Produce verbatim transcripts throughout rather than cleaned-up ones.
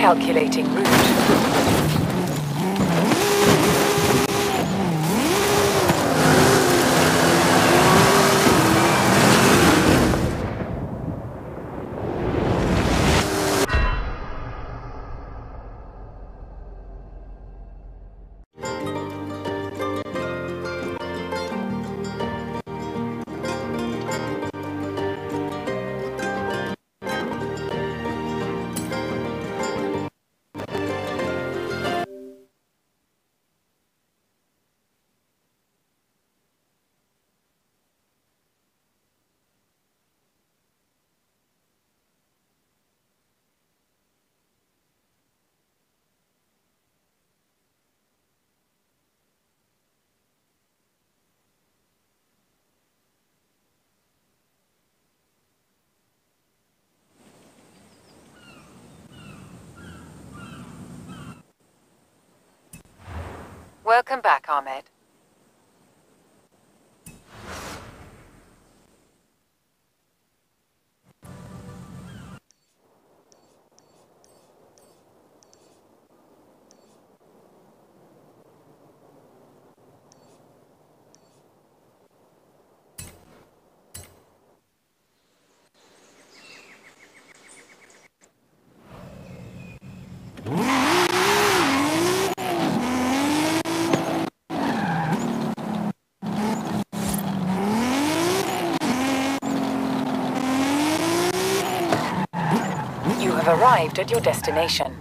Calculating route. Welcome back, Ahmed. You have arrived at your destination.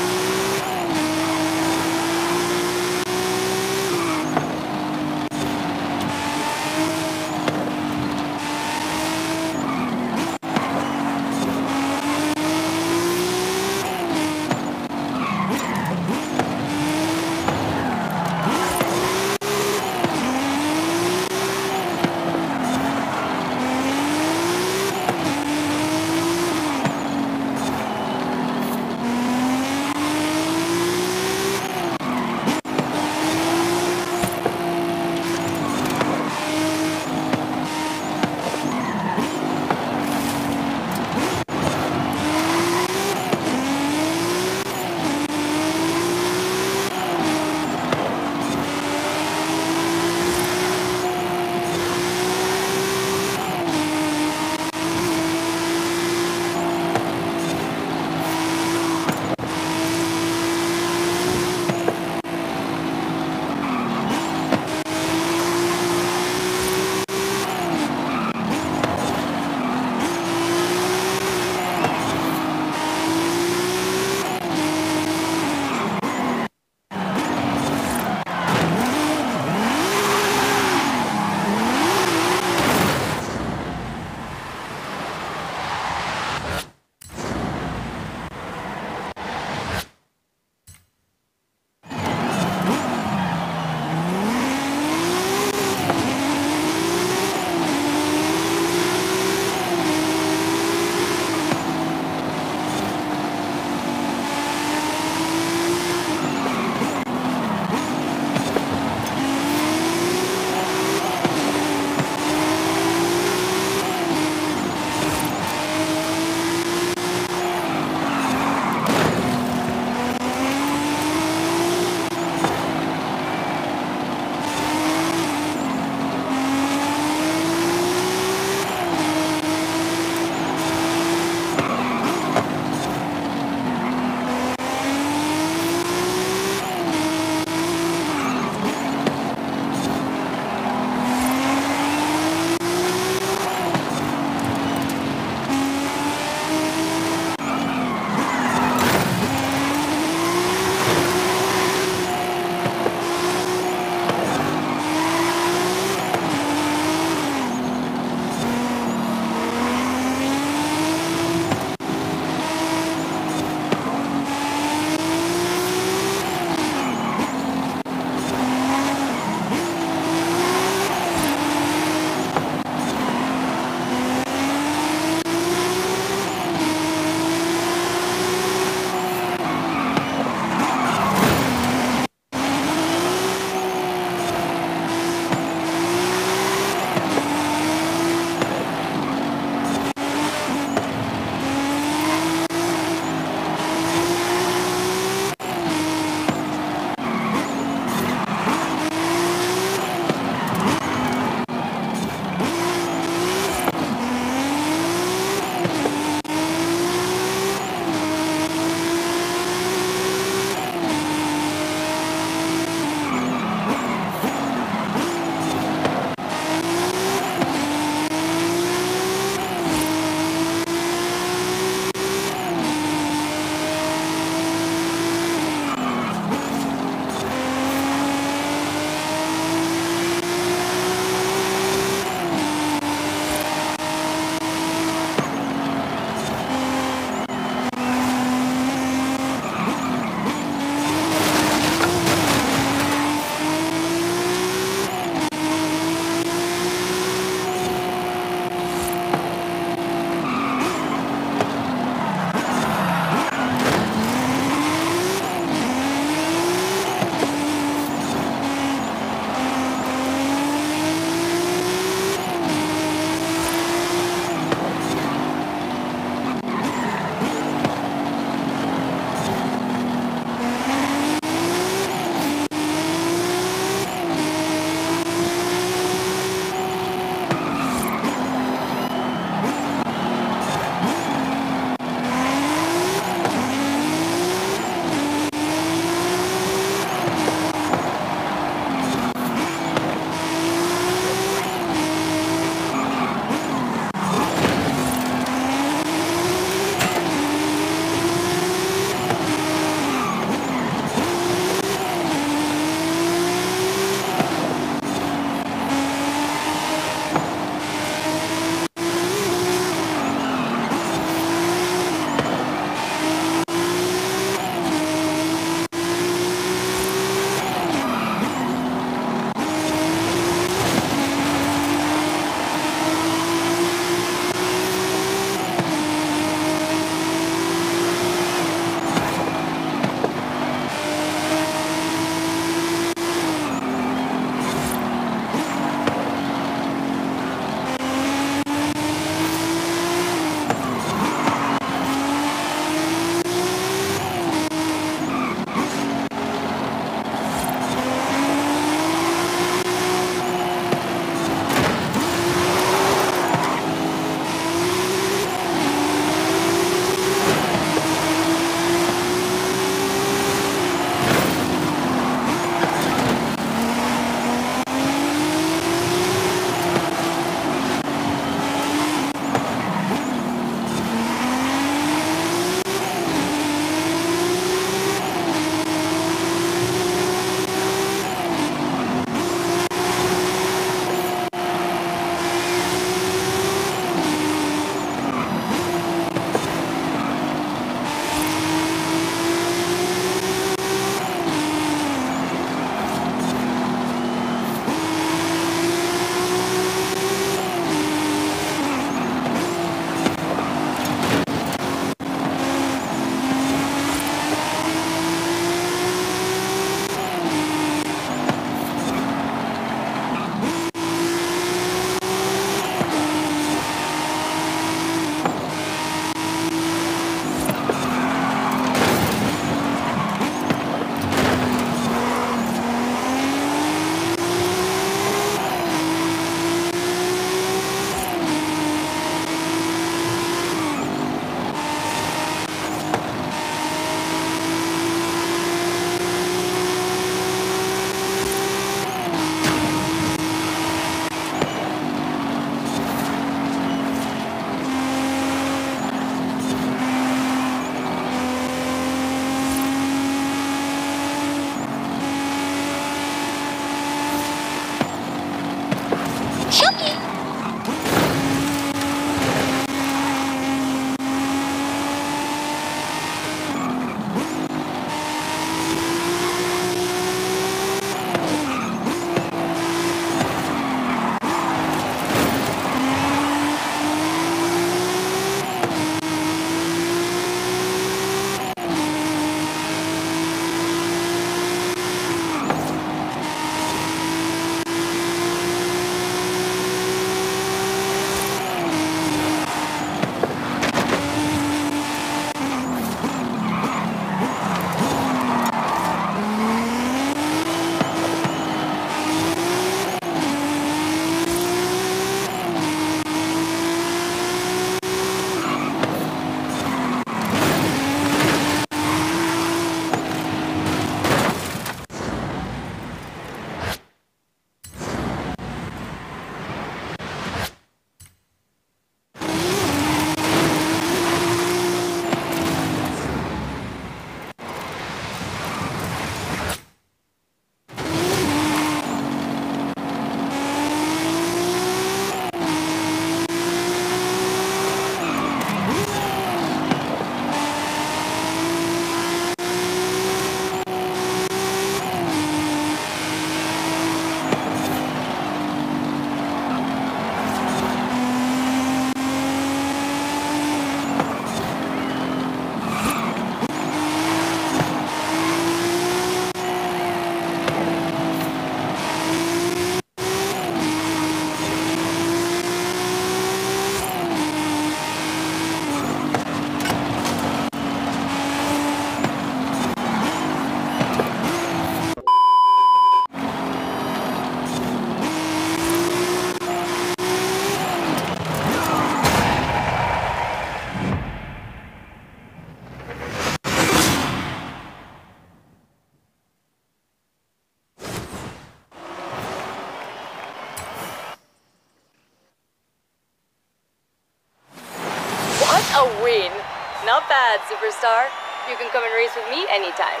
that, superstar. You can come and race with me anytime.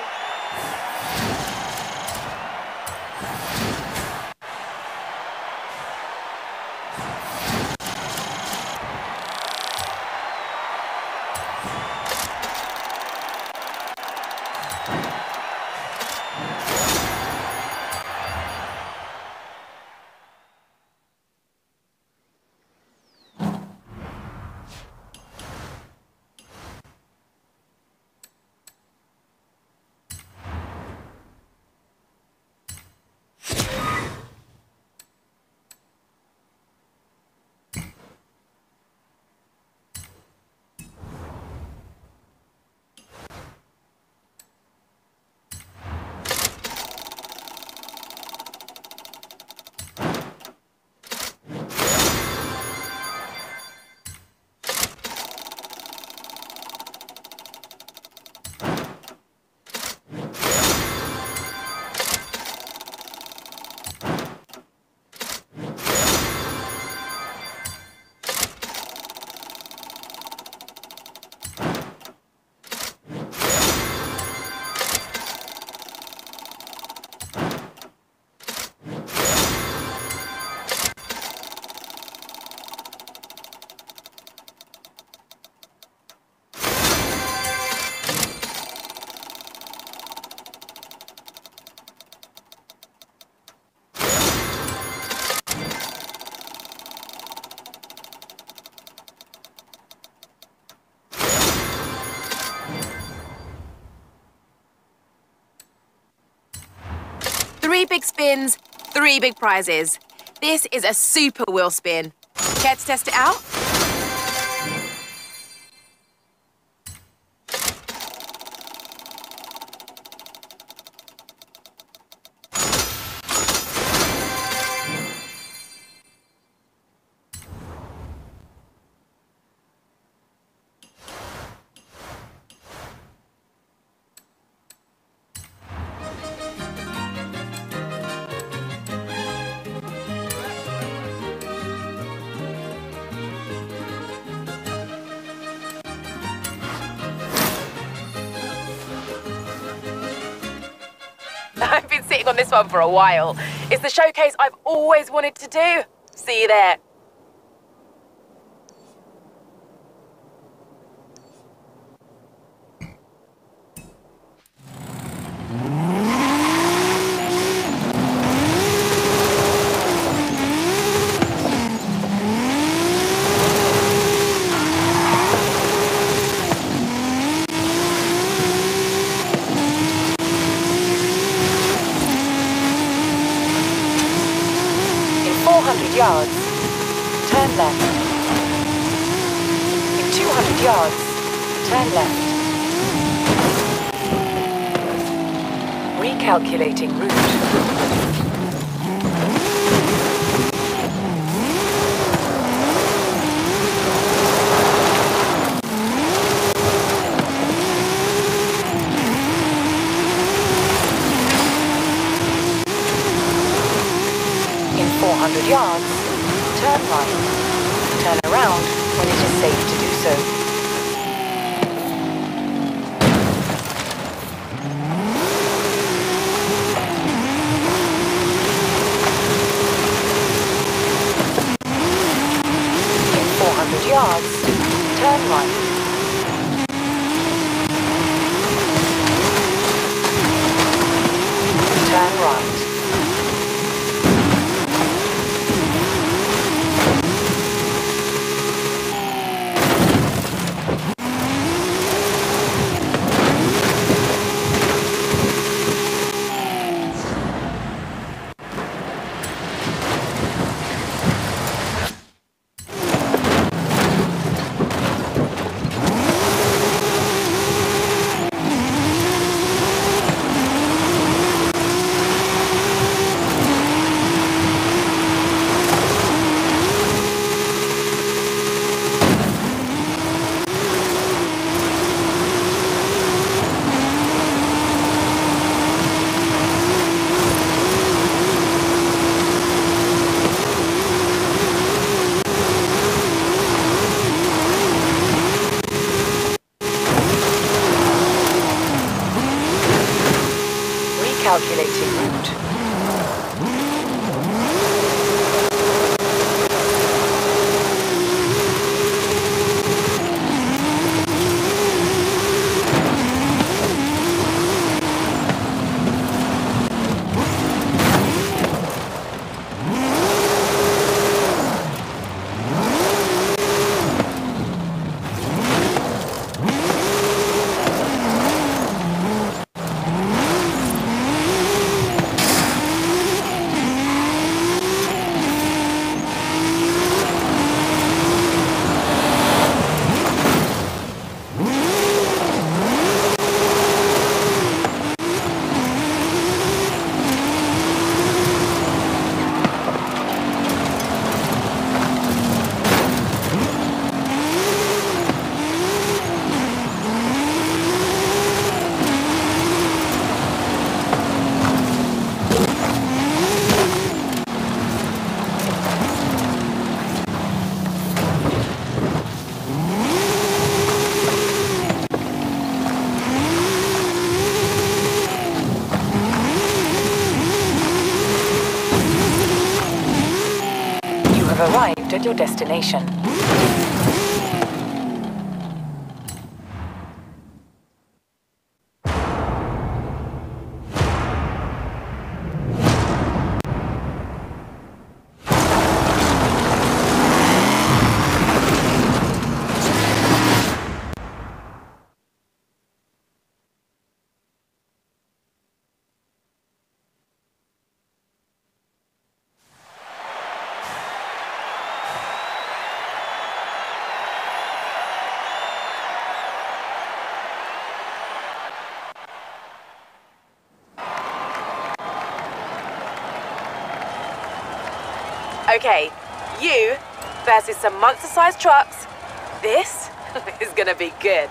Three big spins, three big prizes. This is a super wheel spin. Care to test it out? I've been sitting on this one for a while. It's the showcase I've always wanted to do. See you there. four hundred yards, turn left. In two hundred yards, turn left. Recalculating route. four hundred yards, turn right. Turn around when it is safe to do so. In four hundred yards, turn right. Turn right. Calculating route. Arrived at your destination. Okay, you versus some monster-sized trucks. This is gonna be good.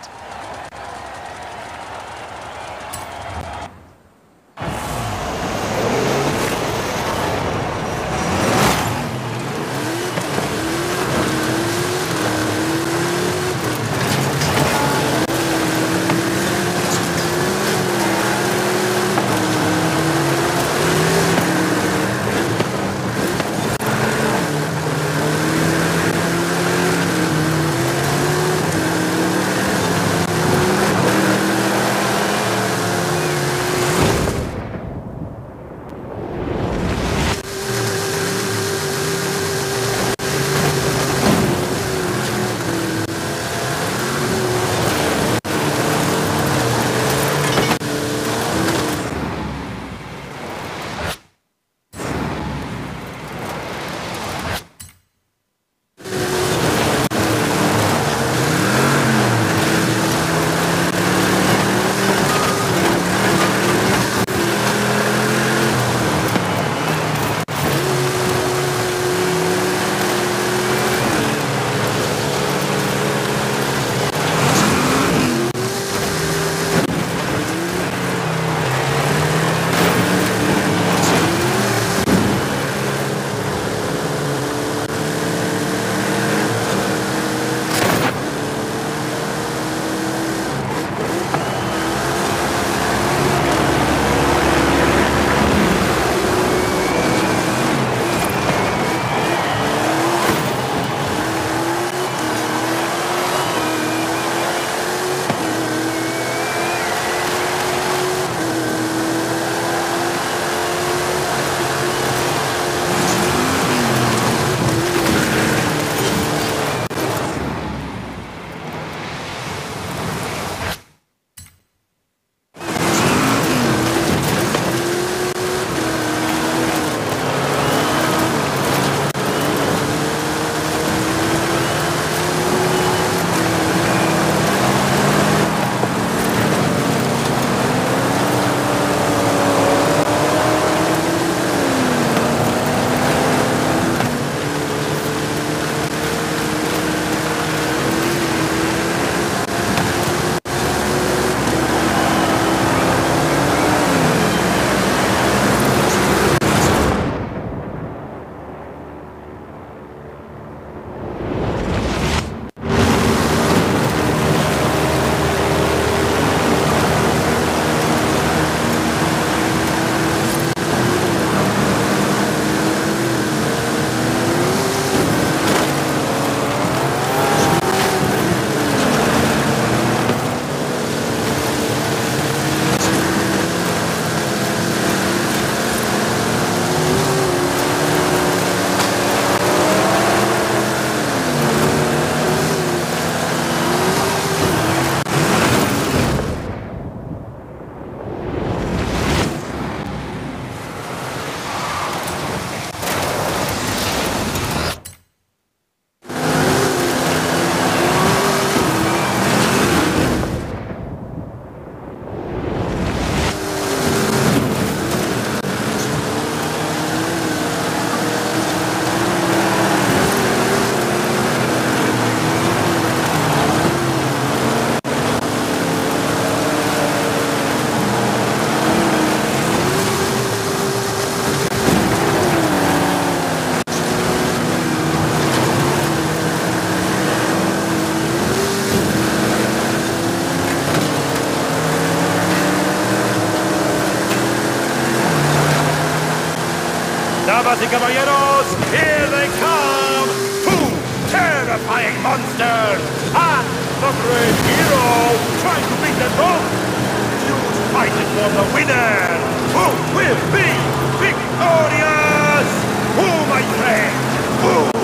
Damas y caballeros, here they come! Two terrifying monsters! And the great hero trying to beat them both! Who's fighting for the winner? Who will be victorious? Who, my friend? Who?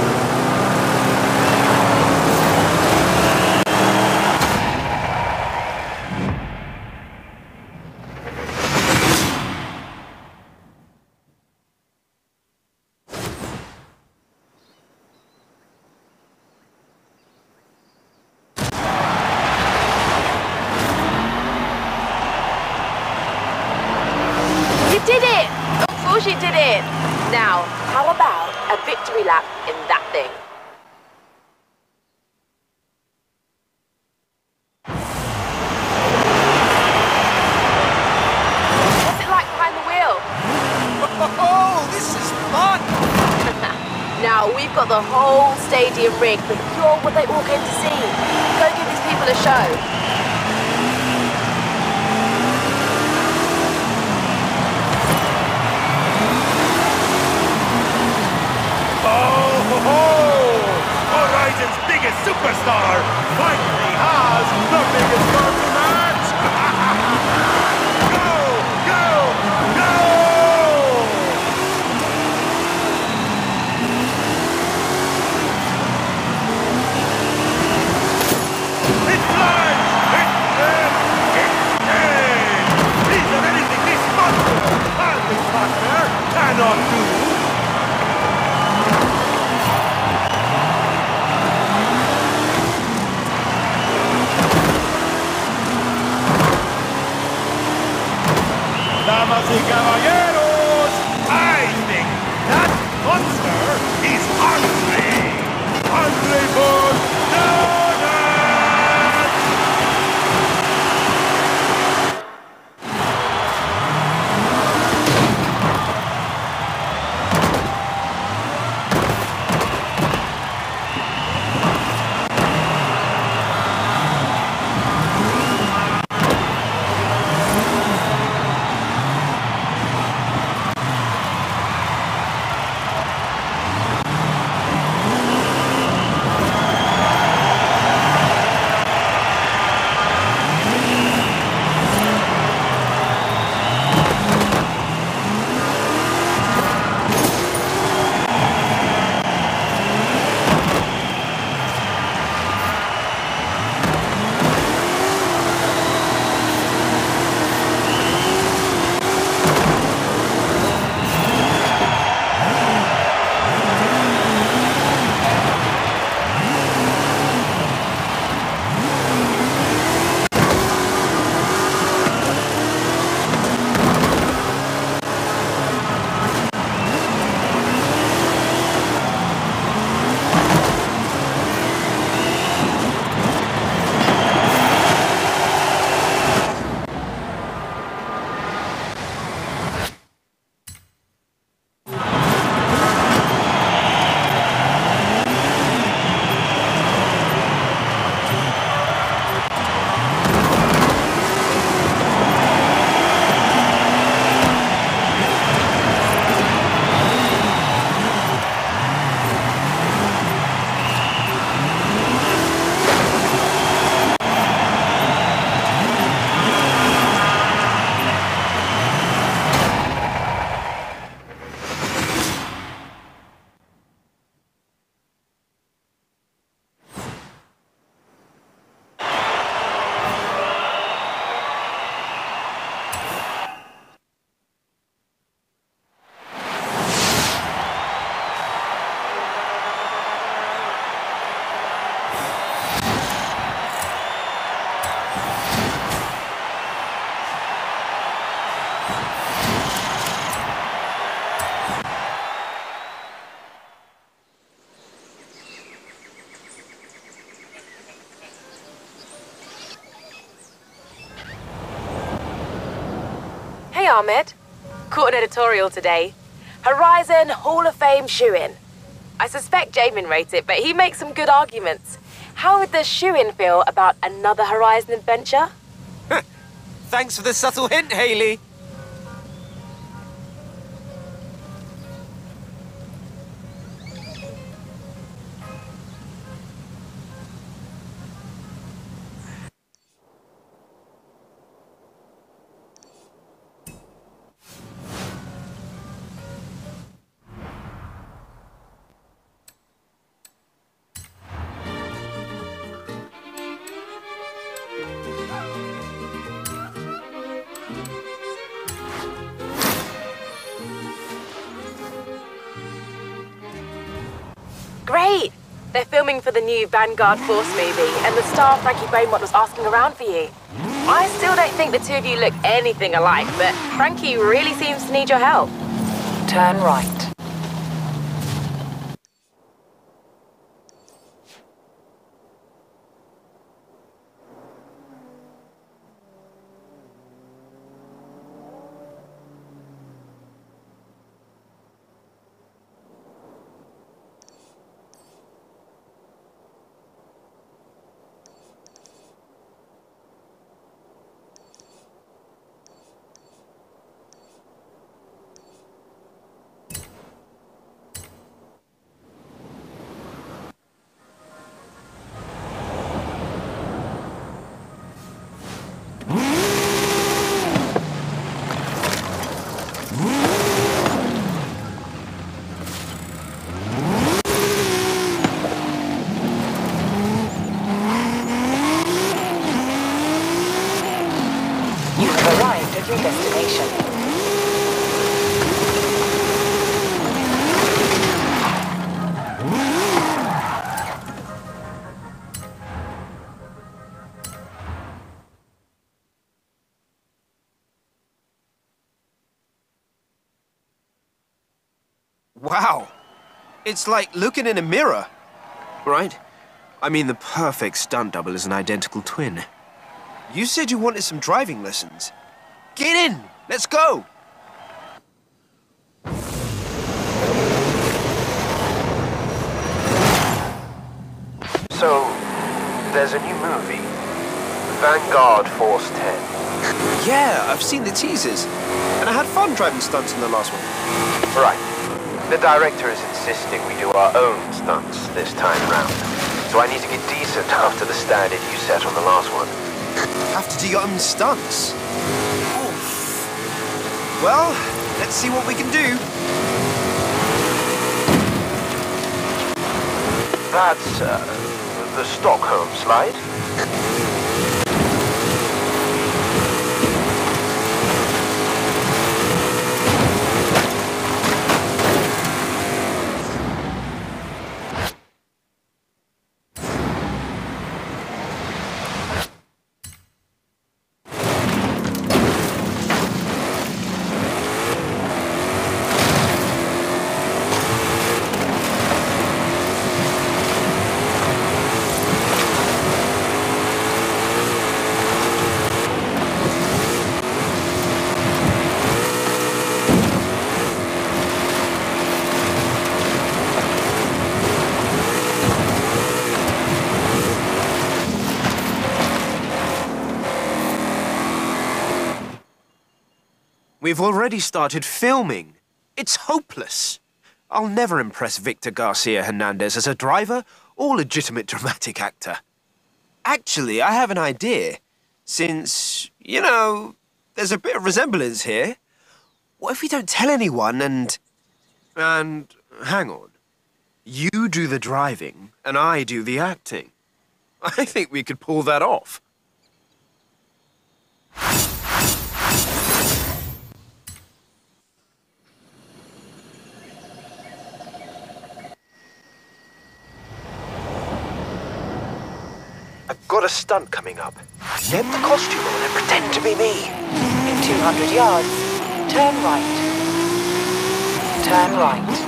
Did it! Of course you did it! Now, how about a victory lap in that thing? What's it like behind the wheel? Oh, this is fun! Now, we've got the whole stadium rigged, but you're what they all came to see. Go give these people a show. Horizon's biggest superstar finally has the biggest car to match! Go! Go! Go! It's flying! It's dead! It's dead! Is there anything this monster and this partner cannot do? Damas y caballeros, I think that monster is hungry! Hungry for donuts! Hey Ahmed, caught an editorial today. Horizon Hall of Fame shoe-in. I suspect Jamin wrote it, but he makes some good arguments. How would the shoe-in feel about another Horizon adventure? Thanks for the subtle hint, Hayley. filming for the new Vanguard Force movie, and the star Frankie Beaumont was asking around for you. I still don't think the two of you look anything alike, but Frankie really seems to need your help. Turn right. Your destination. Wow. It's like looking in a mirror. Right? I mean, the perfect stunt double is an identical twin. You said you wanted some driving lessons. Get in! Let's go! So, there's a new movie. Vanguard Force ten. Yeah, I've seen the teasers. And I had fun driving stunts in the last one. Right. The director is insisting we do our own stunts this time round. So I need to get decent after the standard you set on the last one. Have to do your own stunts? Well, let's see what we can do. That's, uh, the Stockholm slide. We've already started filming. It's hopeless. I'll never impress Victor Garcia Hernandez as a driver or legitimate dramatic actor. Actually, I have an idea. Since, you know, there's a bit of resemblance here. What if we don't tell anyone and... And, hang on. You do the driving and I do the acting. I think we could pull that off. I've got a stunt coming up. Get the costume on and pretend to be me. In two hundred yards, turn right. Turn right.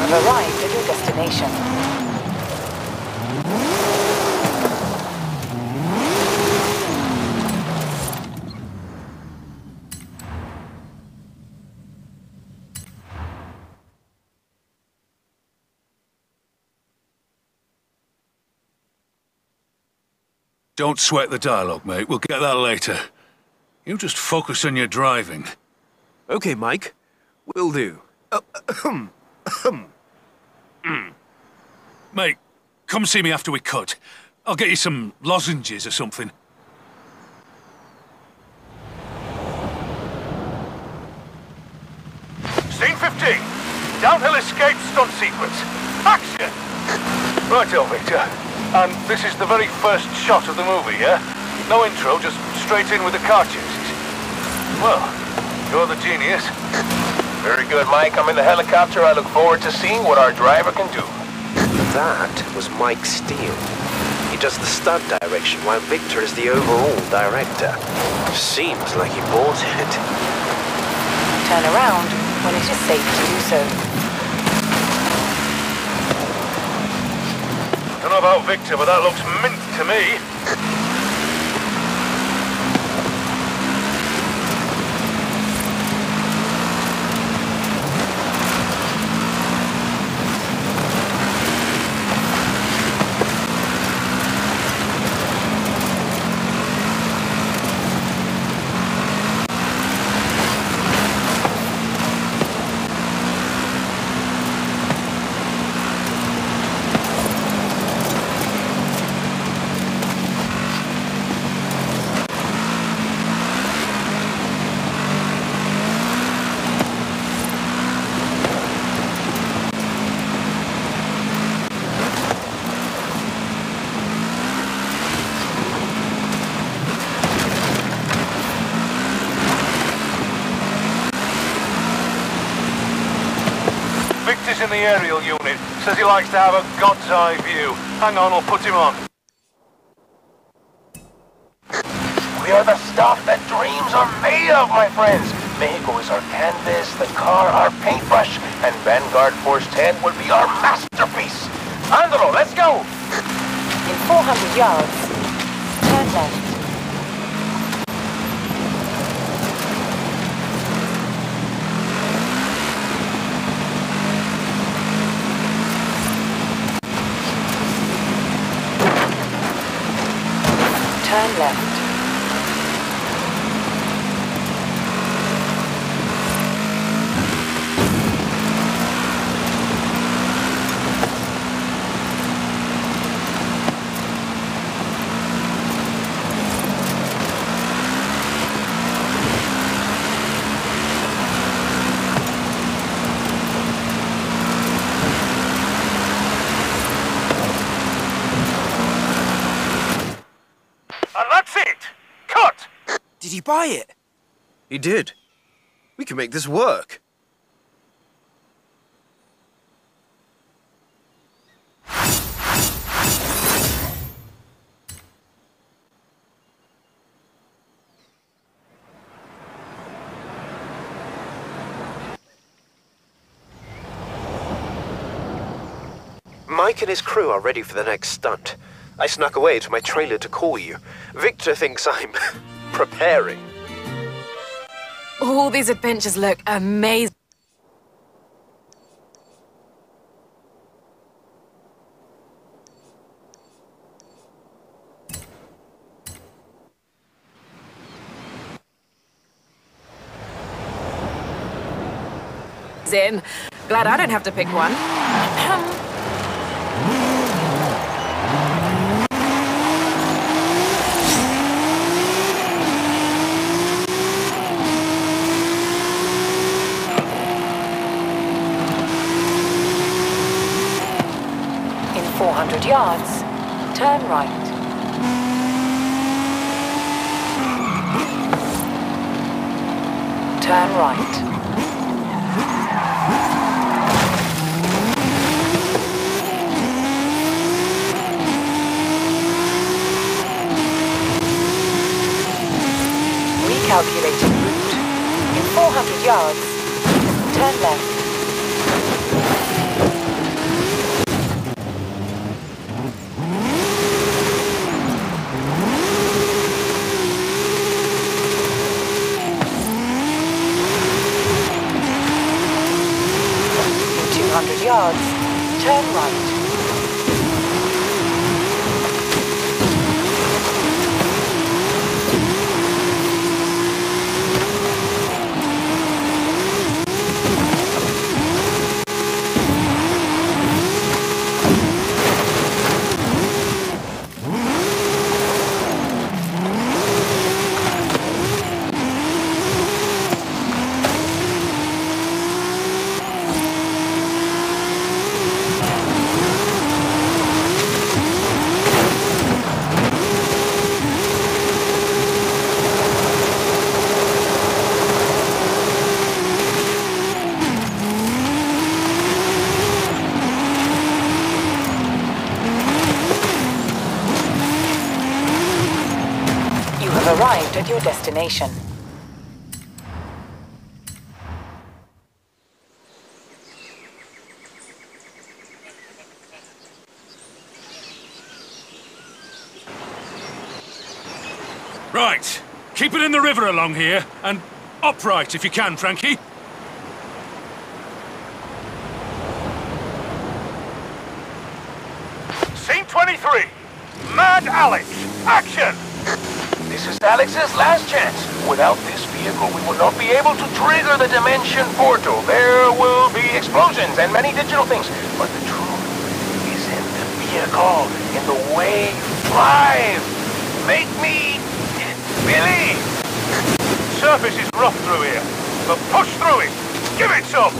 have arrived at your destination. Don't sweat the dialogue, mate. We'll get that later. You just focus on your driving. Okay, Mike. Will do. Uh, ahem. Ahem. Mm. Mate, come see me after we cut. I'll get you some lozenges or something. Scene fifteen. Downhill escape stunt sequence. Action! Righto, Victor. And this is the very first shot of the movie, yeah? No intro, just straight in with the car chases. Well, you're the genius. Very good, Mike. I'm in the helicopter. I look forward to seeing what our driver can do. That was Mike Steele. He does the stunt direction, while Victor is the overall director. Seems like he bought it. Turn around when it is safe to do so. I don't know about Victor, but that looks mint to me. Victor's in the aerial unit. Says he likes to have a God's eye view. Hang on, I'll put him on. We are the stuff that dreams are made of, my friends. Mexico is our canvas, the car our paintbrush, and Vanguard Force ten will be our masterpiece. Andalo, let's go! In four hundred yards, turn left. Turn left. Did he buy it? He did. We can make this work. Mike and his crew are ready for the next stunt. I snuck away to my trailer to call you. Victor thinks I'm preparing. All these adventures look amazing. In. Glad I don't have to pick one. four hundred yards, turn right. Turn right. Recalculating route. In four hundred yards, turn left. yards. Turn right. Arrived at your destination. Right. Keep it in the river along here, and upright if you can, Frankie. Scene twenty-three. Mad Alex. Action! This is Alex's last chance. Without this vehicle, we will not be able to trigger the Dimension Portal. There will be explosions and many digital things. But the truth is in the vehicle, in the way you drive. Make me believe. Surface is rough through here, but push through it. Give it some.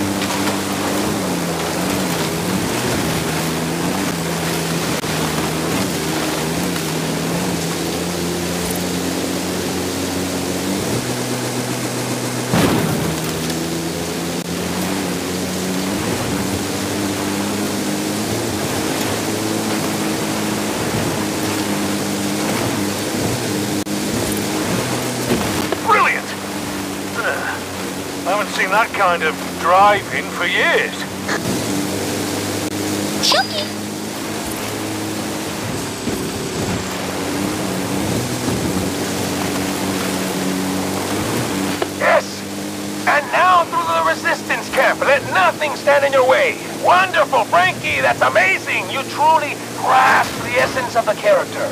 That kind of driving for years. Chucky! Yes! And now through the resistance camp. Let nothing stand in your way. Wonderful, Frankie! That's amazing! You truly grasp the essence of the character.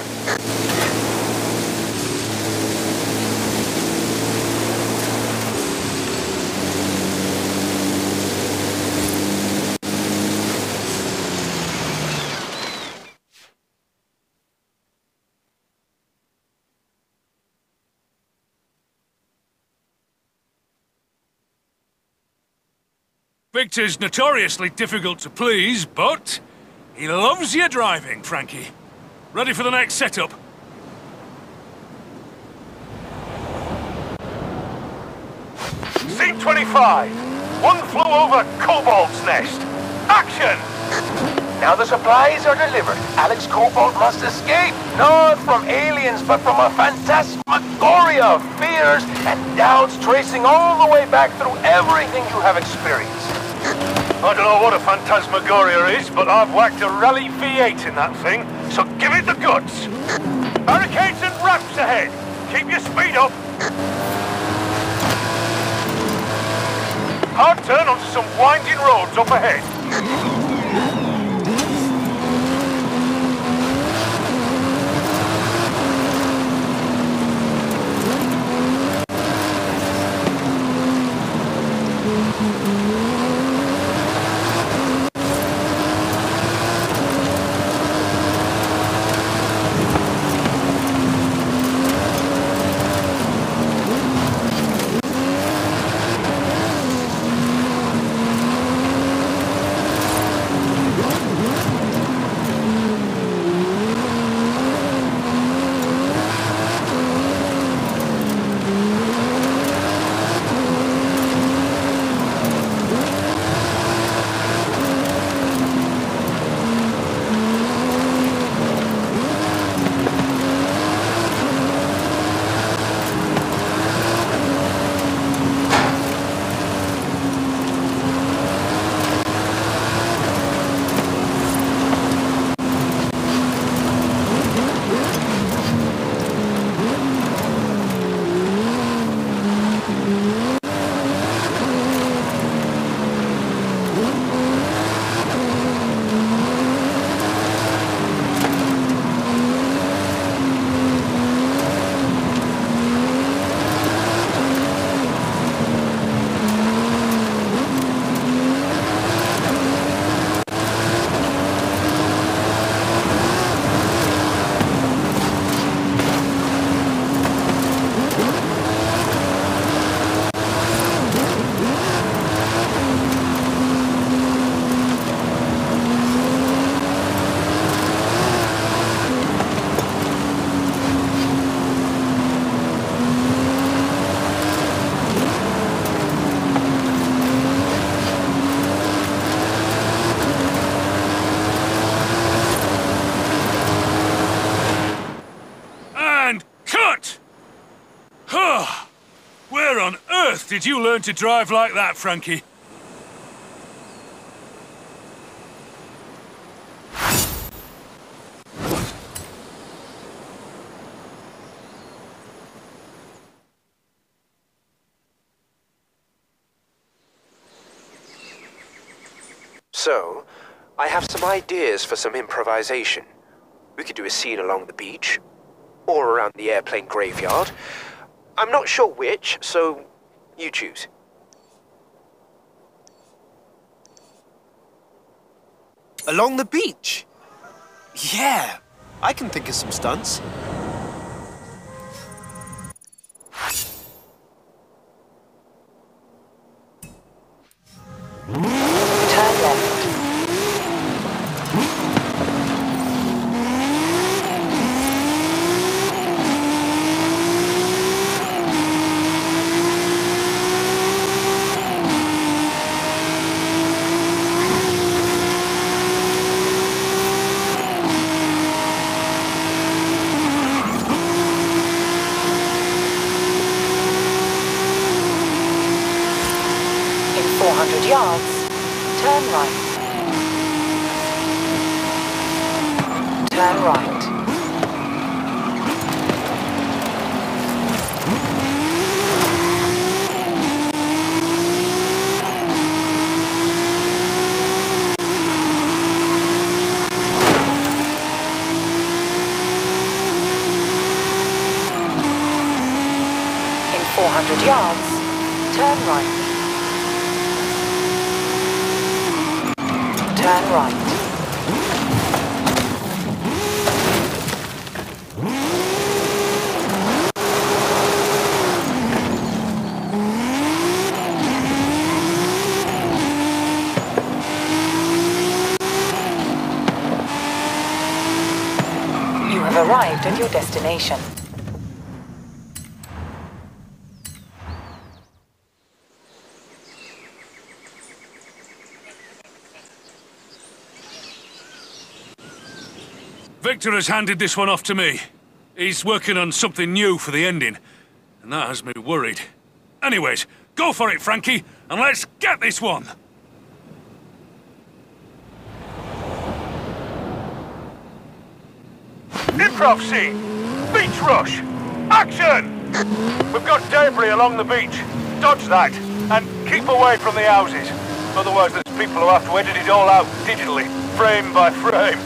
Victor's notoriously difficult to please, but he loves your driving, Frankie. Ready for the next setup? Scene twenty-five. One flew over Cobalt's nest. Action! Now the supplies are delivered. Alex Cobalt must escape. Not from aliens, but from a phantasmagoria of fears and doubts tracing all the way back through everything you have experienced. I don't know what a phantasmagoria is, but I've whacked a Rally V eight in that thing, so give it the goods. Barricades and ramps ahead. Keep your speed up. Hard turn onto some winding roads up ahead. earth did you learn to drive like that, Frankie? So, I have some ideas for some improvisation. We could do a scene along the beach, or around the airplane graveyard. I'm not sure which, so you choose. Along the beach? Yeah, I can think of some stunts. Turn left. four hundred yards, turn right. Turn right. In four hundred yards, turn right. Turn right. You have arrived at your destination. Victor has handed this one off to me. He's working on something new for the ending, and that has me worried. Anyways, go for it, Frankie, and let's get this one! Improv scene! Beach rush! Action! We've got debris along the beach. Dodge that, and keep away from the houses. Otherwise there's people who have to edit it all out digitally, frame by frame.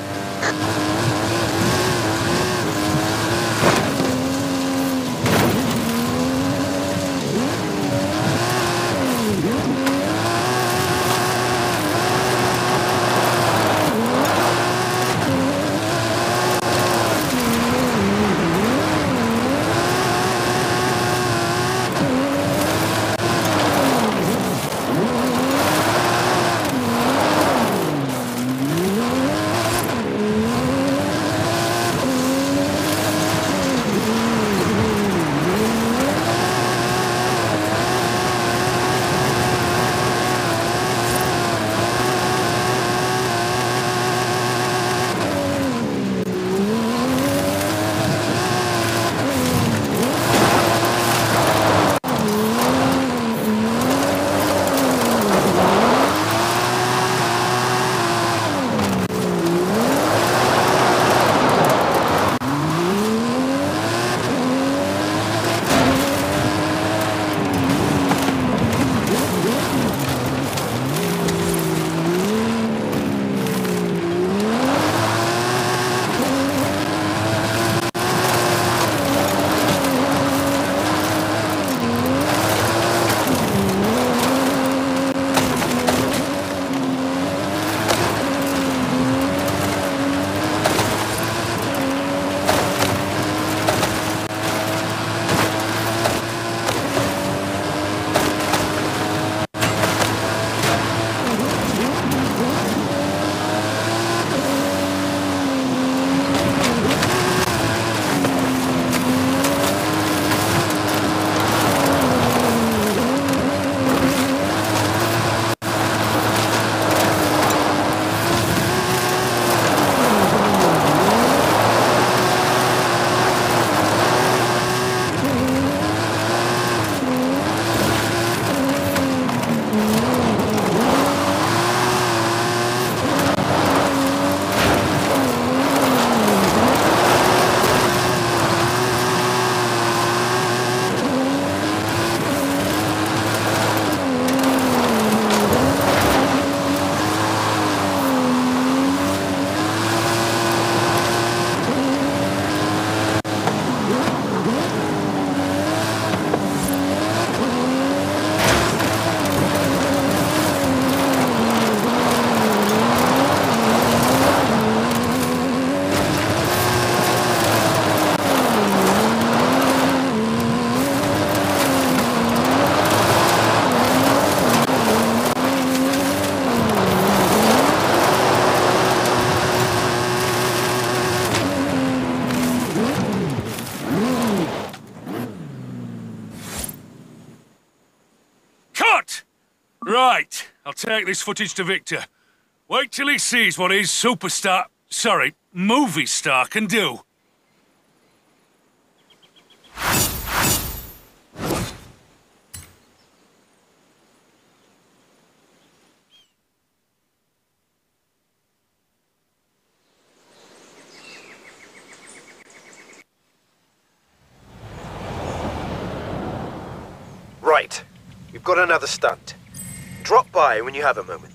Right, I'll take this footage to Victor. Wait till he sees what his superstar... sorry, movie star can do. Right. We've got another stunt. Drop by when you have a moment.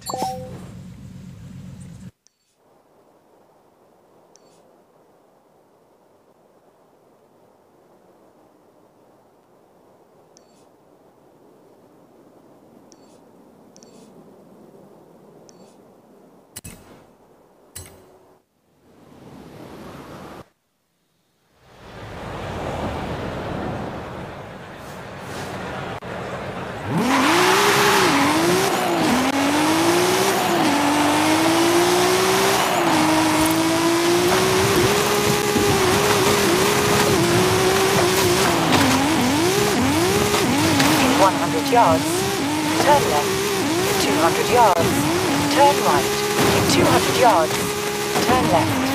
one hundred yards, turn left. In two hundred yards, turn right. In two hundred yards, turn left.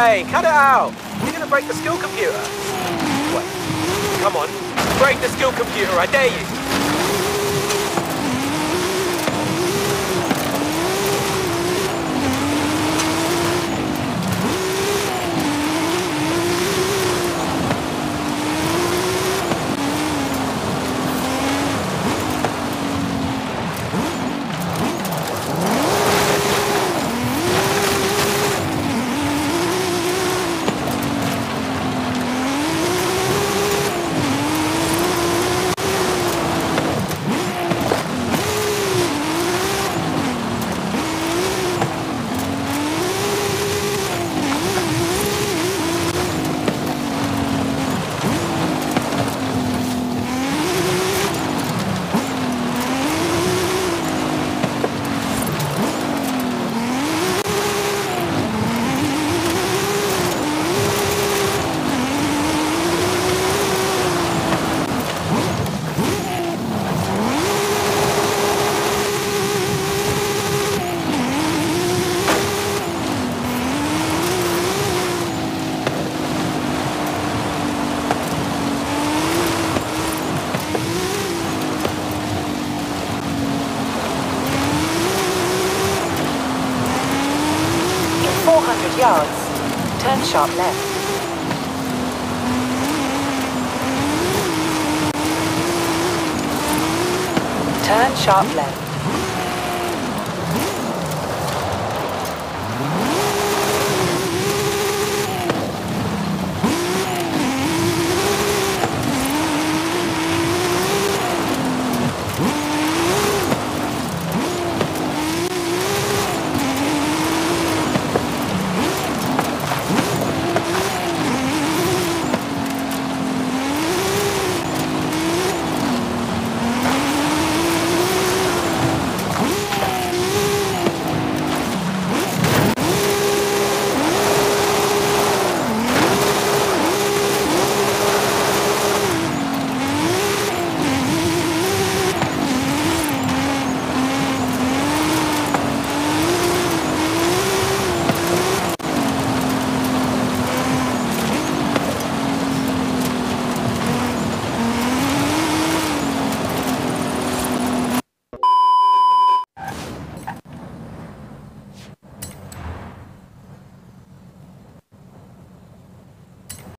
Hey, cut it out! You're gonna break the skill computer. Wait, come on. Break the skill computer, I dare you! four hundred yards, turn sharp left. Turn sharp left.